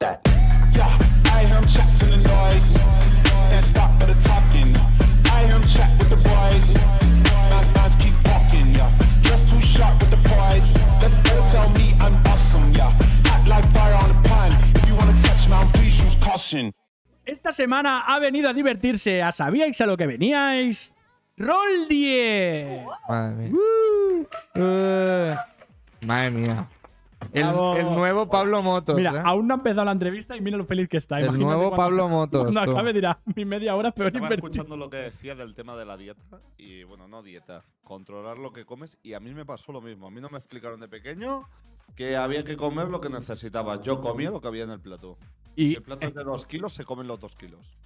that. Yeah, I hear him chat to the noise. Can't stop for the talking. I hear him chat with the boys. Nice keep walking, yeah. Just too sharp with the prize. They'll tell me I'm awesome, yeah. Hot like fire on the pan. If you wanna touch me, please use caution. Esta semana ha venido a divertirse a ¿Sabíais a lo que veníais? ¡Roldie! Madre mía. Madre mía. El nuevo Pablo Motos. Mira, ¿eh? aún no ha empezado la entrevista y mira lo feliz que está. El Imagínate nuevo cuando- Pablo Motos. Cuando tú. acabe dirá, mi media hora peor Estaba invertida. escuchando lo que decía del tema de la dieta y, bueno, no dieta, controlar lo que comes y a mí me pasó lo mismo. A mí no me explicaron de pequeño que había que comer lo que necesitaba. Yo comía lo que había en el plato. Y- Si el plato es de 2 kilos, se comen los 2 kilos.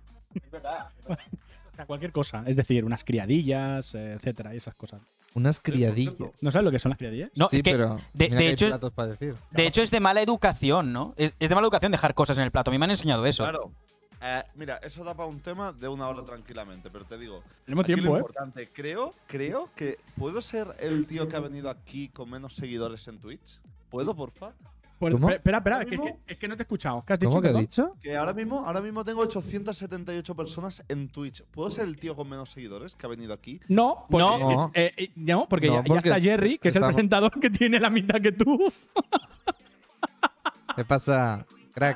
O sea, cualquier cosa. Es decir, unas criadillas, etcétera, y esas cosas. Unas criadillas. ¿No sabes lo que son las criadillas? No, sí, es que pero de mira que hay hecho, platos para decir. de hecho es de mala educación, ¿no? Es de mala educación dejar cosas en el plato. A mí me han enseñado eso. Claro. Mira, eso da para un tema de 1 hora tranquilamente, pero te digo. Tenemos aquí tiempo, lo ¿eh? importante, creo que puedo ser el tío que ha venido aquí con menos seguidores en Twitch. ¿Puedo, porfa? Pues, ¿Cómo? espera, Ahora es mismo- que no te he escuchado. ¿Qué has dicho? ¿Cómo que ha perdón? dicho? Que ahora mismo tengo 878 personas en Twitch. ¿Puedo ser el tío con menos seguidores que ha venido aquí? No, porque, No. no, porque No, ya porque está Jerry, que es el estamos- presentador que tiene la mitad que tú. ¿Qué pasa, crack?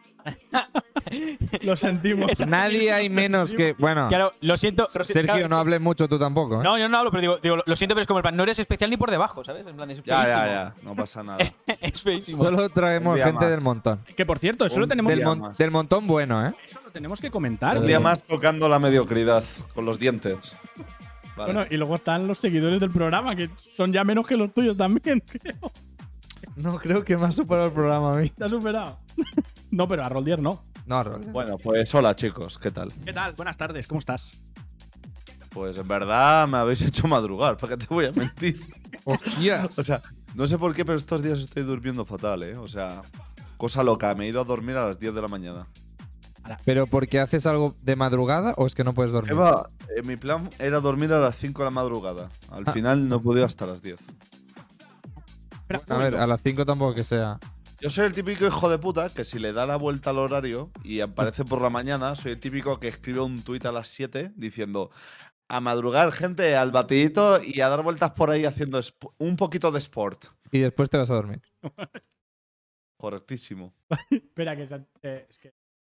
Lo sentimos. Nadie hay menos que. Bueno, Claro, lo siento. Sergio, claro, no hables mucho tú tampoco. ¿eh? No, yo no hablo, pero digo, lo siento, pero es como el plan, no eres especial ni por debajo, ¿sabes? En plan, es feísimo. Ya. No pasa nada. Es feísimo. Solo traemos Un día gente más. del montón. Que por cierto, eso lo Un tenemos, día Del, más. del montón bueno, ¿eh? eso lo tenemos que comentar. Un Joder. día más tocando la mediocridad con los dientes. Vale. Bueno, y luego están los seguidores del programa, que son ya menos que los tuyos también, creo. No creo que me ha superado el programa a mí. ¿Te has superado? No, pero a Roldier no. No, Rolly. Bueno, pues hola chicos, ¿qué tal? ¿Qué tal? Buenas tardes, ¿cómo estás? Pues en verdad me habéis hecho madrugar, ¿para qué te voy a mentir? ¡Hostias! O sea, no sé por qué, pero estos días estoy durmiendo fatal, ¿eh? O sea, cosa loca, me he ido a dormir a las 10 de la mañana. ¿Pero porque haces algo de madrugada o es que no puedes dormir? Eva, mi plan era dormir a las 5 de la madrugada. Al final no he podido hasta las 10. Espera, A ver, a las 5 tampoco que sea. Yo soy el típico hijo de puta que si le da la vuelta al horario y aparece por la mañana, soy el típico que escribe un tuit a las 7 diciendo a madrugar, gente, al batidito y a dar vueltas por ahí haciendo un poquito de sport. Y después te vas a dormir. Correctísimo. Espera, que es que.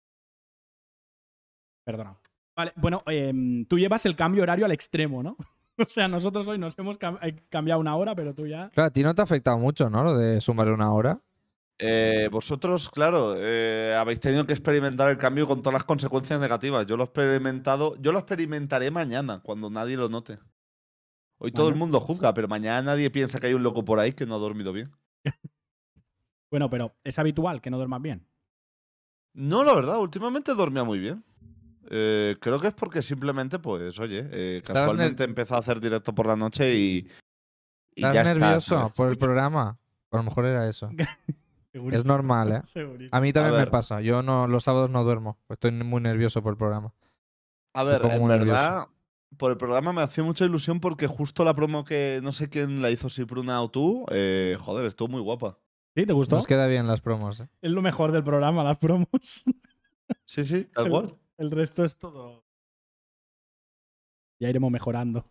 Perdona. Vale, bueno, tú llevas el cambio horario al extremo, ¿no? O sea, nosotros hoy nos hemos cambiado 1 hora, pero tú ya. Claro, a ti no te ha afectado mucho, ¿no? Lo de sumar 1 hora. Vosotros, claro, habéis tenido que experimentar el cambio con todas las consecuencias negativas. Yo lo he experimentado, yo lo experimentaré mañana, cuando nadie lo note. Hoy todo el Bueno. mundo juzga, pero mañana nadie piensa que hay un loco por ahí que no ha dormido bien. Bueno, pero es habitual que no duermas bien. No, la verdad, últimamente dormía muy bien. Creo que es porque simplemente, pues, oye, Estabas casualmente he empezado a hacer directo por la noche y ¿Estás ya está, nervioso ¿sabes? por el programa? A lo mejor era eso. Segurísimo. Es normal, ¿eh? Segurísimo. A mí también A me ver. pasa. Yo no, los sábados no duermo. Estoy muy nervioso por el programa. A ver, pongo en muy verdad, por el programa me hacía mucha ilusión porque justo la promo que no sé quién la hizo, si Pruna o tú, joder, estuvo muy guapa. ¿Sí? ¿Te gustó? Nos queda bien las promos, ¿eh? Es lo mejor del programa, las promos. Sí, tal cual. El resto es todo. Ya iremos mejorando.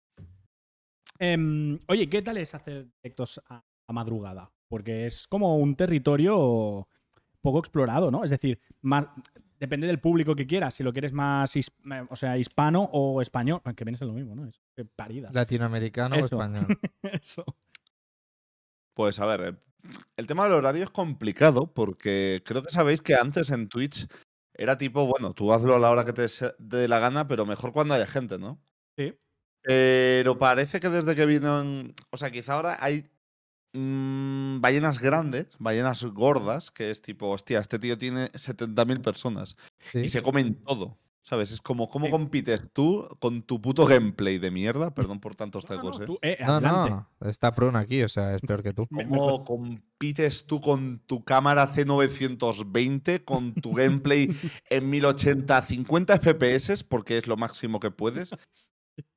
Oye, ¿qué tal es hacer directos a madrugada? Porque es como un territorio poco explorado, ¿no? Es decir, más, depende del público que quieras. Si lo quieres más o sea, hispano o español, que viene a ser lo mismo, ¿no? Es que parida. Latinoamericano o Eso. español. Eso. Pues a ver, el tema del horario es complicado porque creo que sabéis que antes en Twitch era tipo, bueno, tú hazlo a la hora que te dé la gana, pero mejor cuando haya gente, ¿no? Sí. Pero parece que desde que vienen, o sea, quizá ahora hay ballenas grandes, ballenas gordas, que es tipo, hostia, este tío tiene 70.000 personas Sí. y se comen todo, ¿sabes? Es como, ¿cómo Sí. compites tú con tu puto gameplay de mierda? Perdón por tantos No, no, tacos, no, ¿eh? tú, No, adelante. no. Está Prun aquí, o sea, es peor que tú. ¿Cómo compites tú con tu cámara C920, con tu gameplay en 1080 50 FPS, porque es lo máximo que puedes?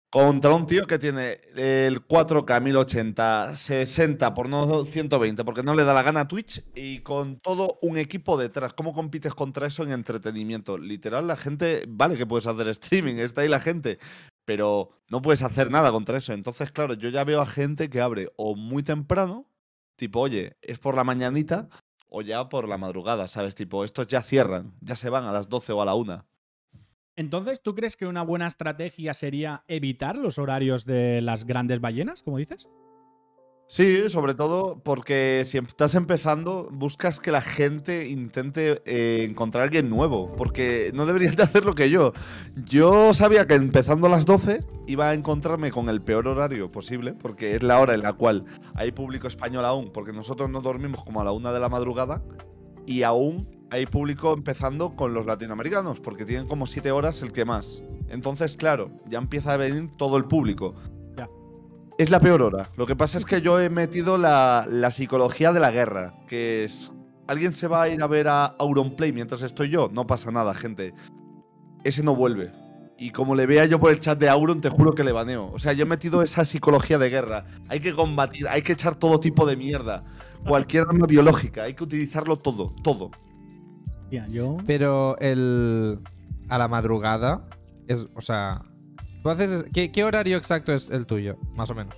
Contra un tío que tiene el 4K 1080, 60 por no 120, porque no le da la gana a Twitch y con todo un equipo detrás. ¿Cómo compites contra eso en entretenimiento? Literal, la gente, vale que puedes hacer streaming, está ahí la gente, pero no puedes hacer nada contra eso. Entonces, claro, yo ya veo a gente que abre o muy temprano, tipo, oye, es por la mañanita, o ya por la madrugada, ¿sabes? Tipo, estos ya cierran, ya se van a las 12 o a la 1. Entonces, ¿tú crees que una buena estrategia sería evitar los horarios de las grandes ballenas, como dices? Sí, sobre todo porque si estás empezando, buscas que la gente intente encontrar a alguien nuevo, porque no deberías de hacer lo que yo. Yo sabía que empezando a las 12 iba a encontrarme con el peor horario posible, porque es la hora en la cual hay público español aún, porque nosotros no dormimos como a la 1 de la madrugada, y aún hay público empezando con los latinoamericanos, porque tienen como 7 horas el que más. Entonces, claro, ya empieza a venir todo el público. Ya. Es la peor hora. Lo que pasa es que yo he metido la psicología de la guerra, que es... ¿Alguien se va a ir a ver a Auronplay mientras estoy yo? No pasa nada, gente. Ese no vuelve. Y como le vea yo por el chat de Auron, te juro que le baneo. O sea, yo he metido esa psicología de guerra. Hay que combatir, hay que echar todo tipo de mierda. Cualquier arma biológica, hay que utilizarlo todo, todo. Tía, yo... Pero a la madrugada es, o sea, tú haces, ¿qué horario exacto es el tuyo, más o menos?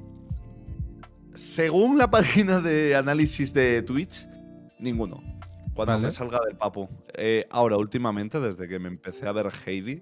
Según la página de análisis de Twitch, ninguno. Cuando Vale. me salga del papo. Ahora, últimamente, desde que me empecé a ver Heidi,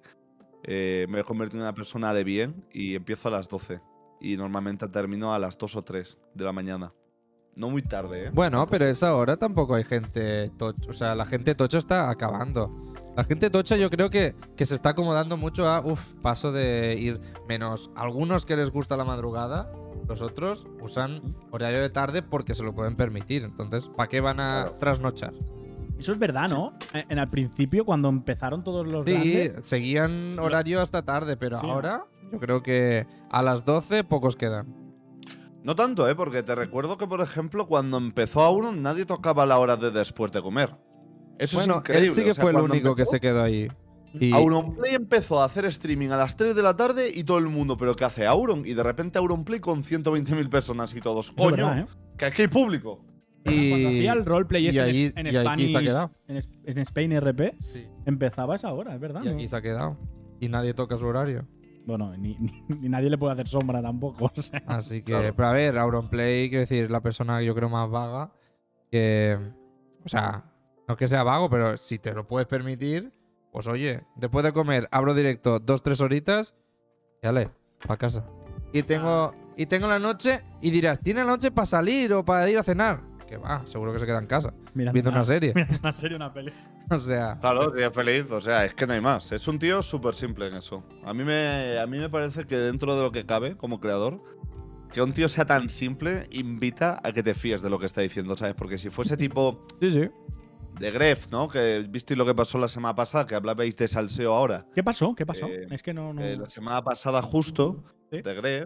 me he convertido en una persona de bien y empiezo a las 12. Y normalmente termino a las 2 o 3 de la mañana. No muy tarde, ¿eh? Bueno, pero esa hora tampoco hay gente tocha. O sea, la gente tocha está acabando. La gente tocha yo creo que se está acomodando mucho a, paso de ir menos. Algunos que les gusta la madrugada, los otros usan horario de tarde porque se lo pueden permitir. Entonces, ¿para qué van a trasnochar? Eso es verdad, ¿no? En el principio, cuando empezaron todos los Sí, grandes... seguían horario hasta tarde, pero Sí, ahora yo creo que a las 12 pocos quedan. No tanto, ¿eh? Porque te recuerdo que, por ejemplo, cuando empezó Auron, nadie tocaba la hora de después de comer. Eso Bueno, es increíble. él sí que o sea, fue el cuando único que empezó, se quedó ahí. Y Auronplay empezó a hacer streaming a las 3 de la tarde y todo el mundo, ¿pero qué hace Auron? Y de repente Auronplay con 120.000 personas y todos. Es ¡Coño! verdad, ¿eh? Que aquí hay público. Cuando hacía el roleplay y ese ahí- en y aquí se ha Spanish, quedado. en Spain RP, sí, empezaba a esa hora, es verdad. y aquí se ha quedado. Y nadie toca su horario. Bueno, ni nadie le puede hacer sombra tampoco. O sea. Así que, Claro. pero a ver, Auronplay, quiero decir, la persona yo creo más vaga que. O sea, no es que sea vago, pero si te lo puedes permitir, pues oye, después de comer, abro directo 2-3 horitas y dale, para casa. Y tengo la noche y dirás, ¿tiene la noche para salir o para ir a cenar? Que va, seguro que se queda en casa, viendo una serie. Mirando una serie, una peli. O sea, Claro, sería feliz. O sea, es que no hay más. Es un tío súper simple en eso. A mí me parece que dentro de lo que cabe como creador, que un tío sea tan simple invita a que te fíes de lo que está diciendo, ¿sabes? Porque si fuese tipo sí, sí. de Gref, ¿no? Que visteis lo que pasó la semana pasada, que hablabais de salseo ahora. ¿Qué pasó? ¿Qué pasó? Eh, Es que no... La semana pasada justo, Sí. de Gref,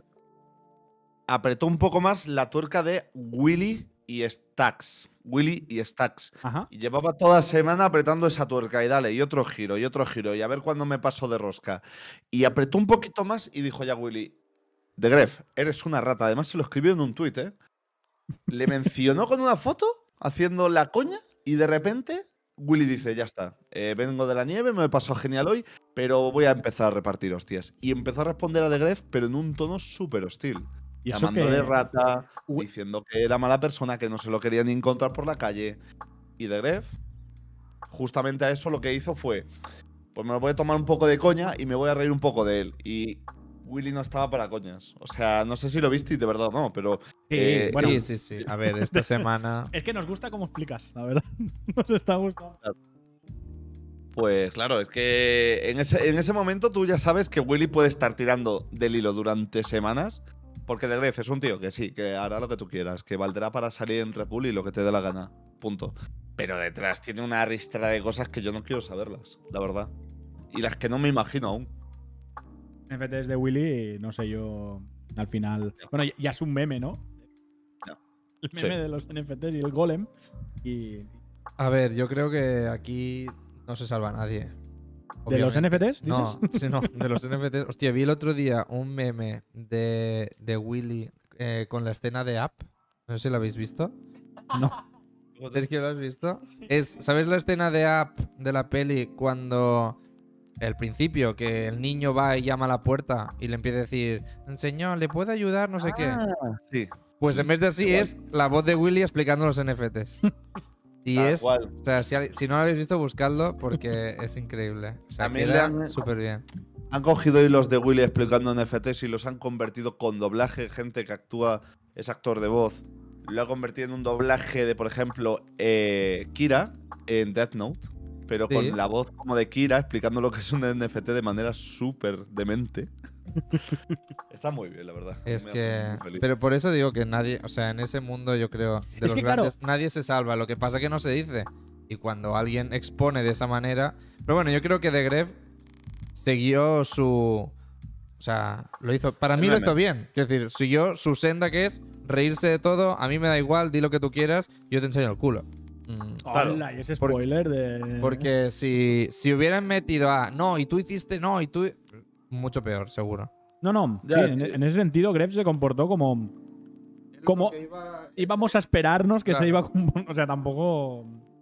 apretó un poco más la tuerca de Willy y Stacks. Willy y Stacks. Ajá. Y llevaba toda semana apretando esa tuerca y dale, y otro giro, y a ver cuándo me paso de rosca. Y apretó un poquito más y dijo ya Willy, de Gref, eres una rata. Además se lo escribió en un tuit, ¿eh? Le mencionó con una foto, haciendo la coña, y de repente Willy dice, ya está, vengo de la nieve, me he pasado genial hoy, pero voy a empezar a repartir hostias. Y empezó a responder a de Gref, pero en un tono súper hostil. Y eso Llamándole que... rata, Wi- diciendo que era mala persona, que no se lo quería ni encontrar por la calle. Y de Gref, justamente a eso lo que hizo fue, pues me lo voy a tomar un poco de coña y me voy a reír un poco de él. Y Willy no estaba para coñas. O sea, no sé si lo viste y de verdad no, pero... Sí, bueno, Sí. A ver, esta semana. es que nos gusta cómo explicas, la verdad. Nos está gustando. Pues claro, es que en ese momento tú ya sabes que Willy puede estar tirando del hilo durante semanas. Porque de Gref es un tío que sí, que hará lo que tú quieras, que valdrá para salir en Red Bull y lo que te dé la gana. Punto. Pero detrás tiene una ristra de cosas que yo no quiero saberlas, la verdad. Y las que no me imagino aún. NFTs de Willy, no sé yo, al final... Bueno, ya es un meme, ¿no? No. El meme Sí. de los NFTs y el golem. Y... A ver, yo creo que aquí no se salva nadie. ¿De los obviamente. NFTs, No, sí, no, de los NFTs. Hostia, vi el otro día un meme de Willy con la escena de Up. No sé si lo habéis visto. No. Sergio, ¿lo has visto? ¿Sabes la escena de Up de la peli cuando el principio, que el niño va y llama a la puerta y le empieza a decir, señor, ¿le puedo ayudar? No sé qué. Sí, Pues en vez de así igual. es la voz de Willy explicando los NFTs. Y Tal es, cual. o sea, si no lo habéis visto, buscadlo porque es increíble. O sea, También le queda han- súper bien. Han cogido hilos de Willy explicando NFTs y los han convertido con doblaje, gente que actúa, es actor de voz. Lo ha convertido en un doblaje de, por ejemplo, Kira en Death Note, pero Sí. con la voz como de Kira explicando lo que es un NFT de manera súper demente. Está muy bien, la verdad. Es Me que. hace muy feliz. Pero por eso digo que nadie, o sea, en ese mundo yo creo, de los que, claro. grandes, nadie se salva. Lo que pasa que no se dice. Y cuando alguien expone de esa manera. Pero bueno, yo creo que The Gref siguió su. O sea, lo hizo. Para El mí lo meme. hizo bien. Quiero decir, siguió su senda que es reírse de todo. A mí me da igual, di lo que tú quieras, yo te enseño el culo. Claro. Hola, y ese spoiler de. Porque si hubieran metido a. No, y tú hiciste. No, y tú. Mucho peor, seguro. No, no. Ya, sí, sí. en ese sentido, Gref se comportó como. Como íbamos a esperarnos que Claro. se iba a. O sea, tampoco.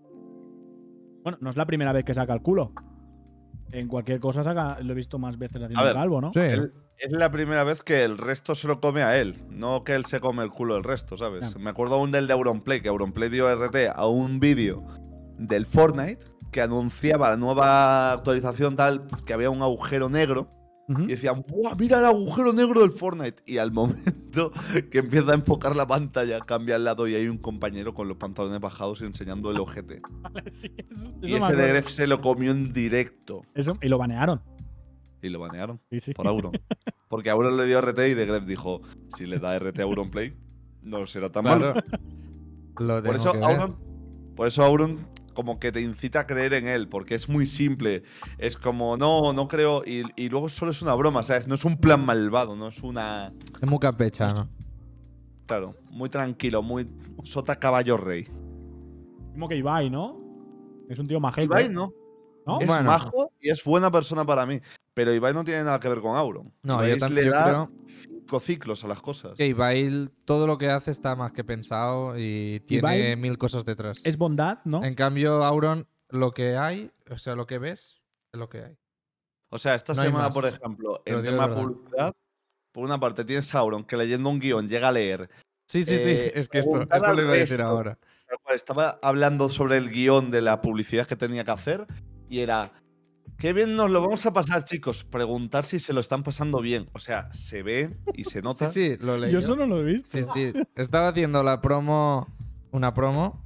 Bueno, no es la primera vez que saca el culo. En cualquier cosa saca. Lo he visto más veces haciendo ver, el calvo, ¿no? Sí. Es la primera vez que el resto se lo come a él, no que él se come el culo del resto, ¿sabes? Ya. Me acuerdo aún del de Auronplay, que Auronplay dio RT a un vídeo del Fortnite que anunciaba la nueva actualización tal, que había un agujero negro. Ujú. Y decían, ¡buah, mira el agujero negro del Fortnite! Y al momento que empieza a enfocar la pantalla, cambia al lado y hay un compañero con los pantalones bajados enseñando el ojete. Sí, eso Y me ese de acuerdo. Gref se lo comió en directo. Y lo banearon. Y lo banearon Sí, sí. por Auron. Porque Auron le dio RT y de Gref dijo, si le da RT a Auronplay, no será tan malo. Claro. Lo Por tengo eso, que ver. Auron como que te incita a creer en él, porque es muy simple. Es como, no creo. Y luego solo es una broma, ¿sabes? No es un plan malvado, no es una. Es muy campechano. Claro, muy tranquilo, muy sota caballo rey. Como que Ibai, ¿no? Es un tío majete. Ibai no. ¿No? Es Bueno. majo y es buena persona para mí. Pero Ibai no tiene nada que ver con Auron. No, Ibai yo también le da creo 5 ciclos a las cosas. que Ibai todo lo que hace está más que pensado y tiene Ibai 1000 cosas detrás. Es bondad, ¿no? En cambio, Auron, lo que hay, o sea, lo que ves, es lo que hay. O sea, esta No hay semana, más. por ejemplo, Te lo en digo de tema verdad. publicidad, por una parte tienes a Auron que leyendo un guión llega a leer. Sí, sí, sí. Es que esto preguntar lo al iba a decir resto. ahora. Tal cual, estaba hablando sobre el guión de la publicidad que tenía que hacer y era, qué bien nos lo vamos a pasar, chicos. Preguntar si se lo están pasando bien. O sea, se ve y se Sí, nota. sí, lo leí. Yo eso no lo he visto. Sí, sí. Estaba haciendo una promo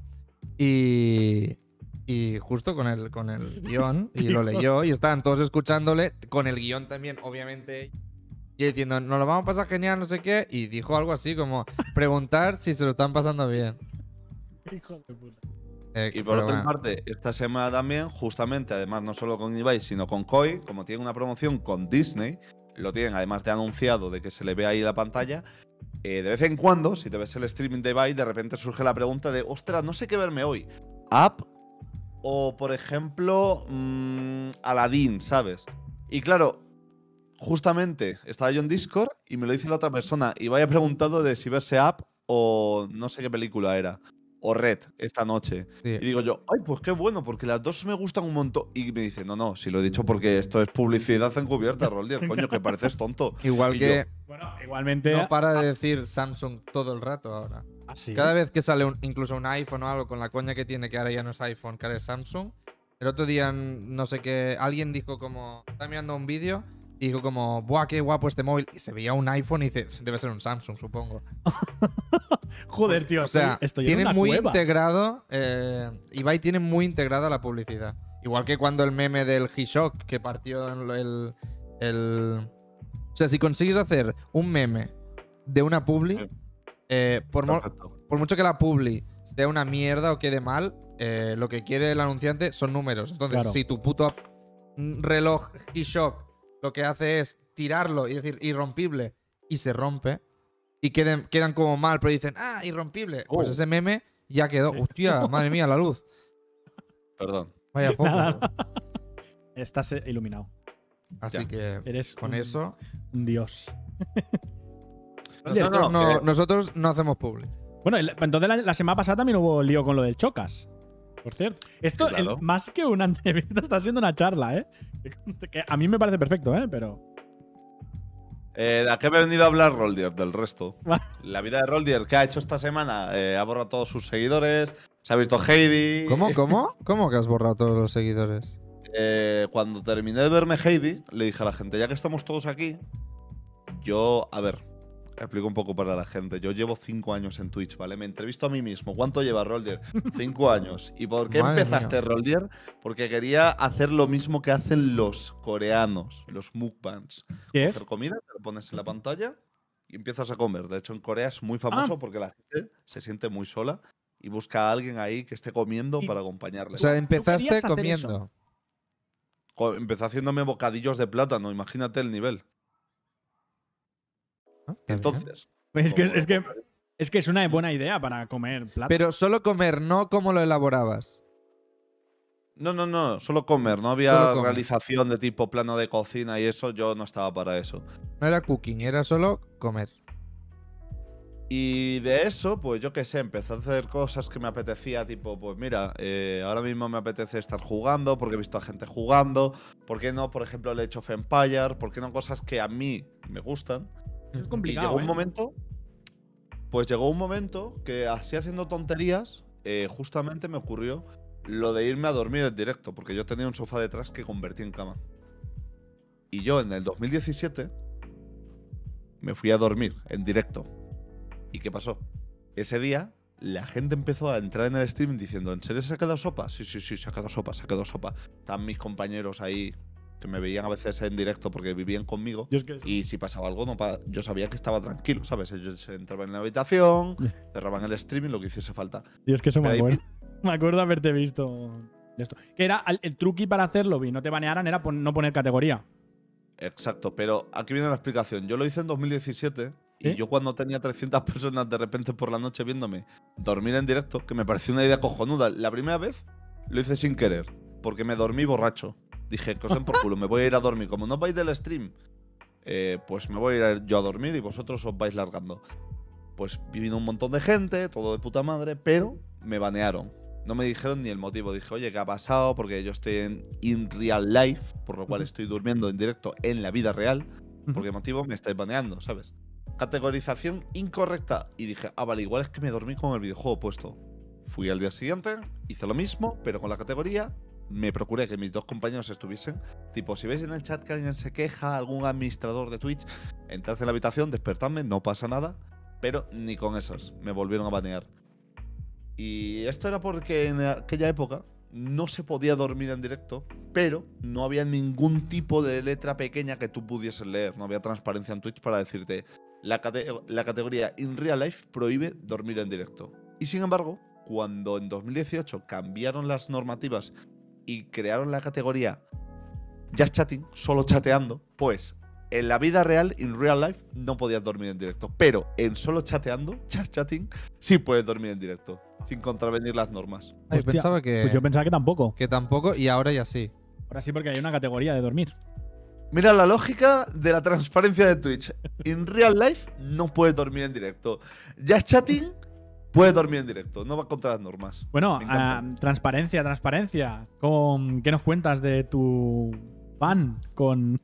y justo con el guión y lo leyó y estaban todos escuchándole con el guión también, obviamente. Y diciendo, nos lo vamos a pasar genial, no sé qué. Y dijo algo así como, preguntar si se lo están pasando bien. Hijo de puta. Y por Pero otra bueno. parte, esta semana también, justamente, además no solo con Ibai, sino con Koi, como tiene una promoción con Disney, lo tienen además de anunciado de que se le ve ahí la pantalla, de vez en cuando, si te ves el streaming de Ibai, de repente surge la pregunta de, ostras, no sé qué verme hoy, App o, por ejemplo, Aladdin, ¿sabes? Y claro, justamente estaba yo en Discord y me lo dice la otra persona, Ibai ha preguntado de si verse App o no sé qué película era. O Red, esta noche. Sí. Y digo yo, ay, pues qué bueno, porque las dos me gustan un montón. Y me dice, no, si lo he dicho porque esto es publicidad encubierta, Roldier, coño, que pareces tonto. Igual Y que Bueno, igualmente. no para de decir Samsung todo el rato ahora. Así. Cada vez que sale incluso un iPhone o algo con la coña que tiene, que ahora ya no es iPhone, que ahora es Samsung. El otro día, no sé qué, alguien dijo como, estaba mirando un vídeo y dijo como, ¡buah, qué guapo este móvil! Y se veía un iPhone y dice, debe ser un Samsung, supongo. Joder, tío. O sea, estoy en tiene una muy cueva. integrado, Ibai tiene muy integrada la publicidad. Igual que cuando el meme del G-Shock, que partió O sea, si consigues hacer un meme de una publi, Perfecto. por mucho que la publi sea una mierda o quede mal, lo que quiere el anunciante son números. Entonces, Claro. si tu puto reloj G-Shock lo que hace es tirarlo y decir irrompible y se rompe y quedan como mal, pero dicen, ah, irrompible, pues Oh. ese meme ya quedó. Hostia, madre mía, la luz. Perdón. Vaya foco. Nada. Estás iluminado. Así Ya. que Eres con un- eso. un dios. Nosotros no hacemos public. Bueno, entonces la semana pasada también hubo lío con lo del Chocas. Por cierto. Esto, Sí, claro. más que una entrevista, está siendo una charla, ¿eh? Que a mí me parece perfecto, ¿eh? Pero. ¿A qué he venido a hablar Roldier? Del resto. Va. La vida de Roldier, ¿qué ha hecho esta semana? Ha borrado a todos sus seguidores. Se ha visto Heidi. ¿Cómo que has borrado todos los seguidores? Cuando terminé de verme Heidi, le dije a la gente, ya que estamos todos aquí, a ver, explico un poco para la gente. Yo llevo 5 años en Twitch, ¿vale? Me entrevisto a mí mismo. ¿Cuánto lleva Roldier? 5 años. ¿Y por qué Madre empezaste, mía. Roldier? Porque quería hacer lo mismo que hacen los coreanos, los mukbangs. ¿Qué es? Hacer comida, te lo pones en la pantalla y empiezas a comer. De hecho, en Corea es muy famoso porque la gente se siente muy sola y busca a alguien ahí que esté comiendo Y- para acompañarle. O sea, querías empezaste hacer comiendo. Empecé haciéndome bocadillos de plátano, imagínate el nivel. Ah, está bien. Entonces, Es que es una buena idea para comer plátano. Pero solo comer, no cómo lo elaborabas. no, solo comer. No había Solo comer. realización de tipo plano de cocina y eso, yo no estaba para eso. No era cooking, era solo comer. Y de eso, pues yo qué sé, empecé a hacer cosas que me apetecía, tipo, pues mira, ahora mismo me apetece estar jugando porque he visto a gente jugando. ¿Por qué no, por ejemplo, el Age of Empires? ¿Por qué no cosas que a mí me gustan? Eso es Y complicado, llegó un ¿eh? momento, pues llegó un momento que así haciendo tonterías, justamente me ocurrió lo de irme a dormir en directo, porque yo tenía un sofá detrás que convertí en cama. Y yo en el 2017 me fui a dormir en directo. ¿Y qué pasó? Ese día la gente empezó a entrar en el stream diciendo, ¿en serio se ha quedado sopa? Sí, se ha quedado sopa, se ha quedado sopa. Están mis compañeros ahí que me veían a veces en directo porque vivían conmigo. Yo es que- Y si pasaba algo, yo sabía que estaba tranquilo, ¿sabes? Ellos entraban en la habitación, cerraban el streaming, lo que hiciese falta. Yo es que eso me Pero ahí acuerdo. Me acuerdo haberte visto de esto. Que era el truqui para hacerlo y no te banearan era no poner categoría. Exacto, pero aquí viene la explicación. Yo lo hice en 2017 y ¿Sí? yo cuando tenía 300 personas de repente por la noche viéndome dormir en directo, que me pareció una idea cojonuda. La primera vez lo hice sin querer, porque me dormí borracho. Dije, cosen por culo, me voy a ir a dormir. Como no vais del stream, pues me voy a ir yo a dormir y vosotros os vais largando. Pues vino un montón de gente, todo de puta madre, pero me banearon. No me dijeron ni el motivo. Dije, oye, ¿qué ha pasado? Porque yo estoy in real life, por lo cual estoy durmiendo en directo en la vida real. ¿Por qué motivo me estáis baneando, sabes? Categorización incorrecta. Y dije, vale, igual es que me dormí con el videojuego puesto. Fui al día siguiente, hice lo mismo, pero con la categoría. Me procuré que mis dos compañeros estuviesen. Tipo, si veis en el chat que alguien se queja, algún administrador de Twitch, entrad en la habitación, despertadme, no pasa nada. Pero ni con esos me volvieron a banear. Y esto era porque en aquella época no se podía dormir en directo, pero no había ningún tipo de letra pequeña que tú pudieses leer. No había transparencia en Twitch para decirte la categoría In Real Life prohíbe dormir en directo. Y sin embargo, cuando en 2018 cambiaron las normativas y crearon la categoría Just Chatting, solo chateando, pues en la vida real, in real life, no podías dormir en directo. Pero en solo chateando, Just Chatting, sí puedes dormir en directo, sin contravenir las normas. Yo Hostia, pensaba que, Pues yo pensaba que tampoco. que tampoco y ahora ya sí. Ahora sí, porque hay una categoría de dormir. Mira la lógica de la transparencia de Twitch. In real life, no puedes dormir en directo. Just Chatting, puedes dormir en directo. No va contra las normas. Bueno, Me encanta. transparencia. ¿Qué nos cuentas de tu ban con.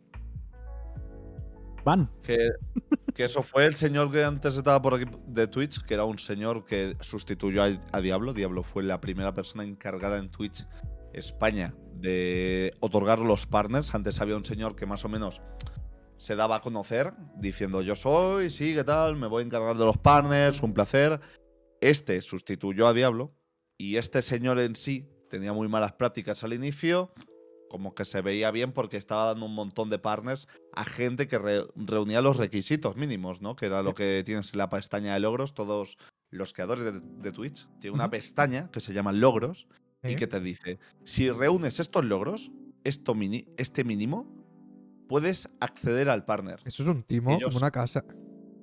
Ban? Que eso fue el señor que antes estaba por aquí de Twitch, que era un señor que sustituyó a Diablo. Diablo fue la primera persona encargada en Twitch España de otorgar los partners. Antes había un señor que más o menos se daba a conocer diciendo yo soy, sí, ¿qué tal? Me voy a encargar de los partners, un placer. Este sustituyó a Diablo y este señor en sí tenía muy malas prácticas al inicio. Como que se veía bien porque estaba dando un montón de partners a gente que reunía los requisitos mínimos, ¿no? Que era lo que tienes en la pestaña de logros. Todos los creadores de Twitch tienen una Ujú. pestaña que se llama logros y ¿Sí? que te dice, si reúnes estos logros, este mínimo, puedes acceder al partner. Eso es un timo, Ellos- como una casa.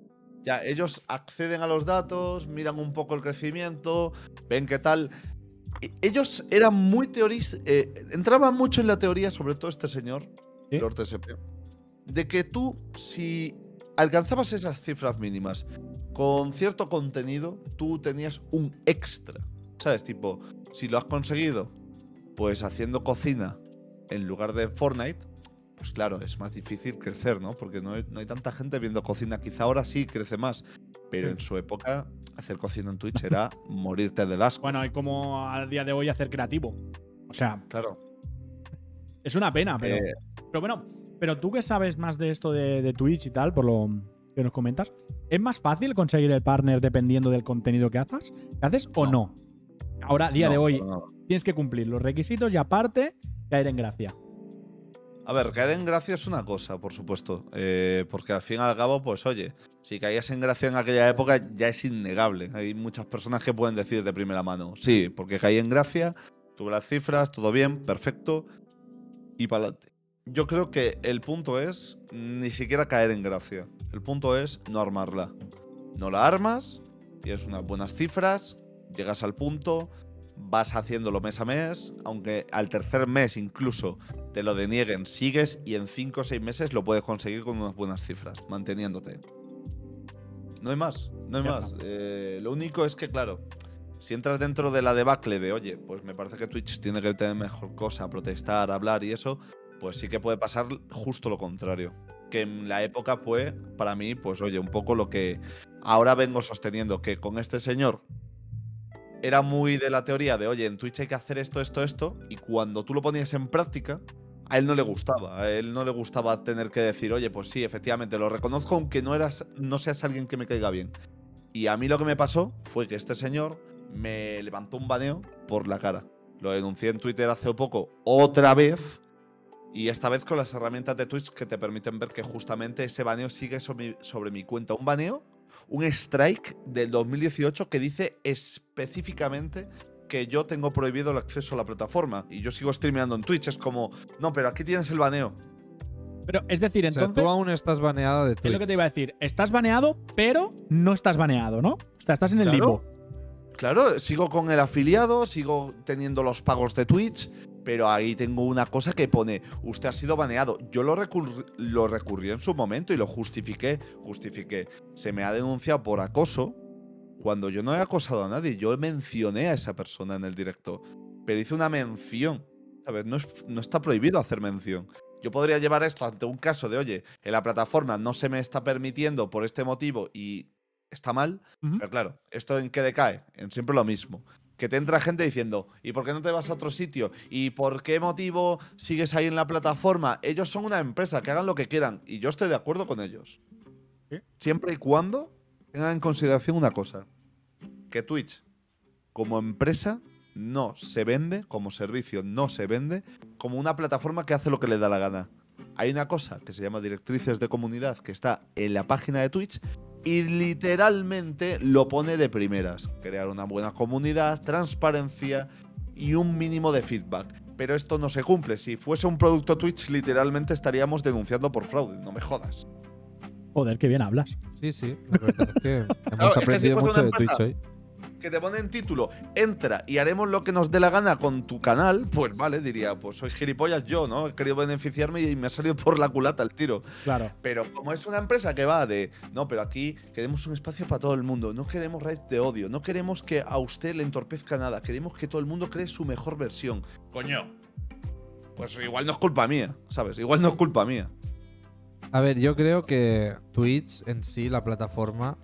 Ya, ellos acceden a los datos, miran un poco el crecimiento, ven qué tal. ellos eran muy teoristas, entraban mucho en la teoría, sobre todo este señor, ¿Sí? Lord SP, de que tú, si alcanzabas esas cifras mínimas con cierto contenido, tú tenías un extra. ¿Sabes? Tipo, si lo has conseguido, pues haciendo cocina en lugar de Fortnite, pues claro, es más difícil crecer, ¿no? Porque no hay tanta gente viendo cocina. Quizá ahora sí crece más, pero en su época hacer cocina en Twitch era morirte del asco. Bueno, hay como al día de hoy hacer creativo. O sea, Claro. es una pena, pero. Eh, Pero bueno, pero tú que sabes más de esto de Twitch y tal, por lo que nos comentas, ¿es más fácil conseguir el partner dependiendo del contenido que haces? ¿O no? Ahora, a día de hoy, para nada. tienes que cumplir los requisitos y aparte caer en gracia. A ver, caer en gracia es una cosa, por supuesto. Porque al fin y al cabo, pues oye, si caías en gracia en aquella época ya es innegable. Hay muchas personas que pueden decir de primera mano, sí, porque caí en gracia, tuve las cifras, todo bien, perfecto, y para adelante. Yo creo que el punto es ni siquiera caer en gracia. El punto es no armarla. No la armas, tienes unas buenas cifras, llegas al punto, vas haciéndolo mes a mes, aunque al tercer mes incluso te lo denieguen, sigues y en 5 o 6 meses lo puedes conseguir con unas buenas cifras, manteniéndote. No hay más, no hay Ya más. está. Lo único es que, claro, si entras dentro de la debacle de, oye, pues me parece que Twitch tiene que tener mejor cosa, protestar, hablar y eso, pues sí que puede pasar justo lo contrario. Que en la época fue, para mí, pues oye, un poco lo que ahora vengo sosteniendo, que con este señor era muy de la teoría de, oye, en Twitch hay que hacer esto, esto, esto, y cuando tú lo ponías en práctica, a él no le gustaba. A él no le gustaba tener que decir, oye, pues sí, efectivamente, lo reconozco, aunque no seas alguien que me caiga bien. Y a mí lo que me pasó fue que este señor me levantó un baneo por la cara. Lo denuncié en Twitter hace poco, otra vez, y esta vez con las herramientas de Twitch que te permiten ver que justamente ese baneo sigue sobre mi cuenta. Un baneo, un strike del 2018 que dice específicamente que yo tengo prohibido el acceso a la plataforma y yo sigo streameando en Twitch. Es como, no, pero aquí tienes el baneo. Pero es decir, O sea, entonces, tú aún estás baneado de Twitch. es lo que te iba a decir. Estás baneado, pero no estás baneado, ¿no? O sea, estás en el Claro. limbo. Claro, sigo con el afiliado, sigo teniendo los pagos de Twitch, pero ahí tengo una cosa que pone, usted ha sido baneado. Yo lo recurrí en su momento y lo justifiqué. Se me ha denunciado por acoso cuando yo no he acosado a nadie. Yo mencioné a esa persona en el directo, pero hice una mención. ¿Sabes? No está prohibido hacer mención. Yo podría llevar esto ante un caso de, oye, en la plataforma no se me está permitiendo por este motivo y está mal. Ujú. Pero claro, ¿esto en qué decae? En siempre lo mismo. Que te entra gente diciendo, ¿y por qué no te vas a otro sitio? ¿Y por qué motivo sigues ahí en la plataforma? Ellos son una empresa, que hagan lo que quieran. Y yo estoy de acuerdo con ellos. ¿Sí? Siempre y cuando tengan en consideración una cosa. Que Twitch, como empresa, no se vende, como servicio, no se vende como una plataforma que hace lo que le da la gana. Hay una cosa que se llama directrices de comunidad que está en la página de Twitch y literalmente lo pone de primeras. Crear una buena comunidad, transparencia y un mínimo de feedback. Pero esto no se cumple. Si fuese un producto Twitch, literalmente estaríamos denunciando por fraude. No me jodas. Joder, qué bien hablas. Sí, sí, la verdad es que hemos Claro, es que si aprendido fuese mucho una de Twitch empresa hoy. Que te pone en título, entra y haremos lo que nos dé la gana con tu canal, pues vale, diría, pues soy gilipollas yo, ¿no? He querido beneficiarme y me ha salido por la culata el tiro. Claro. Pero como es una empresa que va de, no, pero aquí queremos un espacio para todo el mundo, no queremos raids de odio, no queremos que a usted le entorpezca nada, queremos que todo el mundo cree su mejor versión. Coño, pues igual no es culpa mía, ¿sabes? Igual no es culpa mía. A ver, yo creo que Twitch en sí, la plataforma,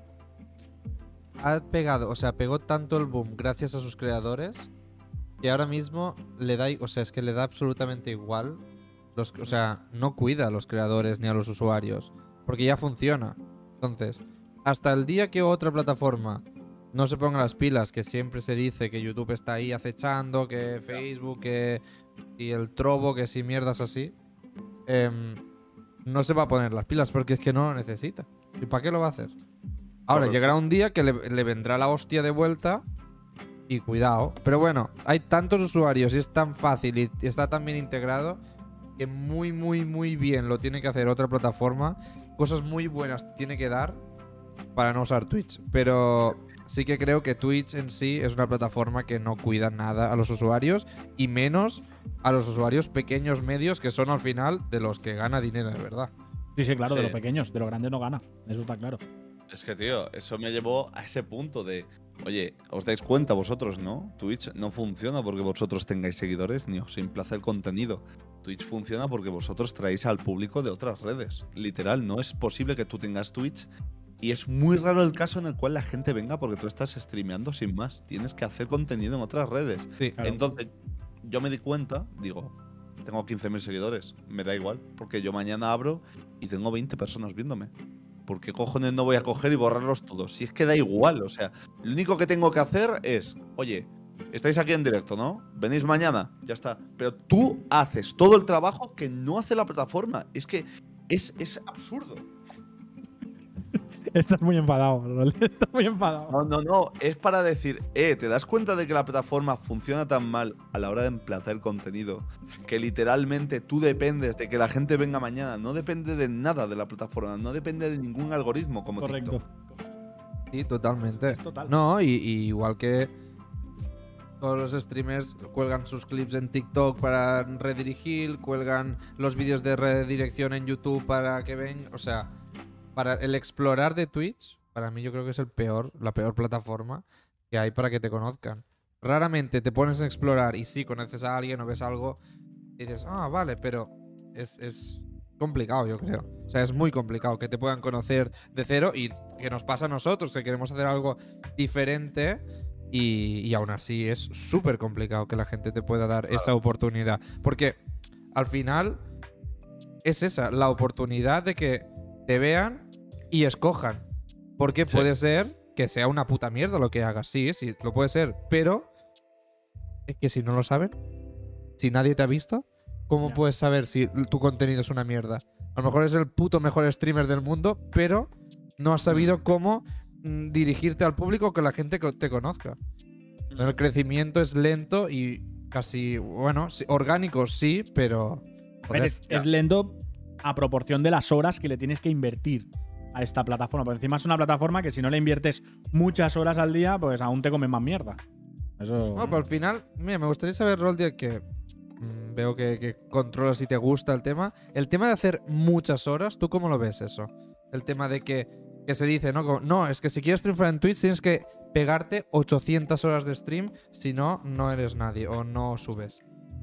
ha pegado, o sea, pegó tanto el boom gracias a sus creadores que ahora mismo le da, o sea, es que le da absolutamente igual. O sea, no cuida a los creadores ni a los usuarios, porque ya funciona. Entonces, hasta el día que otra plataforma no se ponga las pilas, que siempre se dice que YouTube está ahí acechando, que Facebook, y el Trovo, que si mierdas así, no se va a poner las pilas porque es que no lo necesita. ¿Y para qué lo va a hacer? Ahora, Correcto. llegará un día que le vendrá la hostia de vuelta y cuidado. Pero bueno, hay tantos usuarios y es tan fácil y está tan bien integrado que muy, muy, muy bien lo tiene que hacer otra plataforma. Cosas muy buenas tiene que dar para no usar Twitch. Pero sí que creo que Twitch en sí es una plataforma que no cuida nada a los usuarios y menos a los usuarios pequeños medios que son al final de los que gana dinero de verdad. Sí, claro, de Sí. los pequeños, de los grandes no gana. Eso está claro. Es que, tío, eso me llevó a ese punto de, oye, ¿os dais cuenta vosotros, no? Twitch no funciona porque vosotros tengáis seguidores ni os implace el contenido. Twitch funciona porque vosotros traéis al público de otras redes. Literal, no es posible que tú tengas Twitch y es muy raro el caso en el cual la gente venga porque tú estás streameando sin más. Tienes que hacer contenido en otras redes. Sí. Claro. Entonces, yo me di cuenta, digo, tengo 15.000 seguidores, me da igual, porque yo mañana abro y tengo 20 personas viéndome. ¿Por qué cojones no voy a coger y borrarlos todos? Si es que da igual, o sea, lo único que tengo que hacer es, oye, estáis aquí en directo, ¿no? Venís mañana, ya está. Pero tú haces todo el trabajo que no hace la plataforma. Es que es absurdo. Estás muy enfadado, Rol. Estás muy enfadado. No, es para decir, ¿te das cuenta de que la plataforma funciona tan mal a la hora de emplazar el contenido? Que literalmente tú dependes de que la gente venga mañana, no depende de nada de la plataforma, no depende de ningún algoritmo como Correcto. TikTok. Sí, totalmente. Es total. No, y igual que todos los streamers cuelgan sus clips en TikTok para redirigir, cuelgan los vídeos de redirección en YouTube para que ven, o sea, para el explorar de Twitch, para mí yo creo que es la peor plataforma que hay para que te conozcan. Raramente te pones a explorar y sí, conoces a alguien o ves algo y dices, ah, vale, pero es complicado, yo creo. O sea, es muy complicado que te puedan conocer de cero y que nos pasa a nosotros, que queremos hacer algo diferente y aún así es súper complicado que la gente te pueda dar esa oportunidad. Porque al final es esa, la oportunidad de que te vean y escojan. Porque Sí. puede ser que sea una puta mierda lo que hagas. Sí, sí, lo puede ser. Pero es que si no lo saben, si nadie te ha visto, ¿cómo Ya. puedes saber si tu contenido es una mierda? A lo mejor es el puto mejor streamer del mundo, pero no has sabido cómo dirigirte al público que la gente te conozca. El crecimiento es lento y casi, bueno, sí, orgánico sí, pero... A ver, joder, es lento a proporción de las horas que le tienes que invertir a esta plataforma. Por encima es una plataforma que si no le inviertes muchas horas al día, pues aún te comes más mierda. Eso. No, pero al final, mira, me gustaría saber, Roldia, que veo que controlas y te gusta el tema. El tema de hacer muchas horas, ¿tú cómo lo ves eso? El tema de que se dice, ¿no? Como, no, es que si quieres triunfar en Twitch tienes que pegarte 800 horas de stream, si no, no eres nadie o no subes.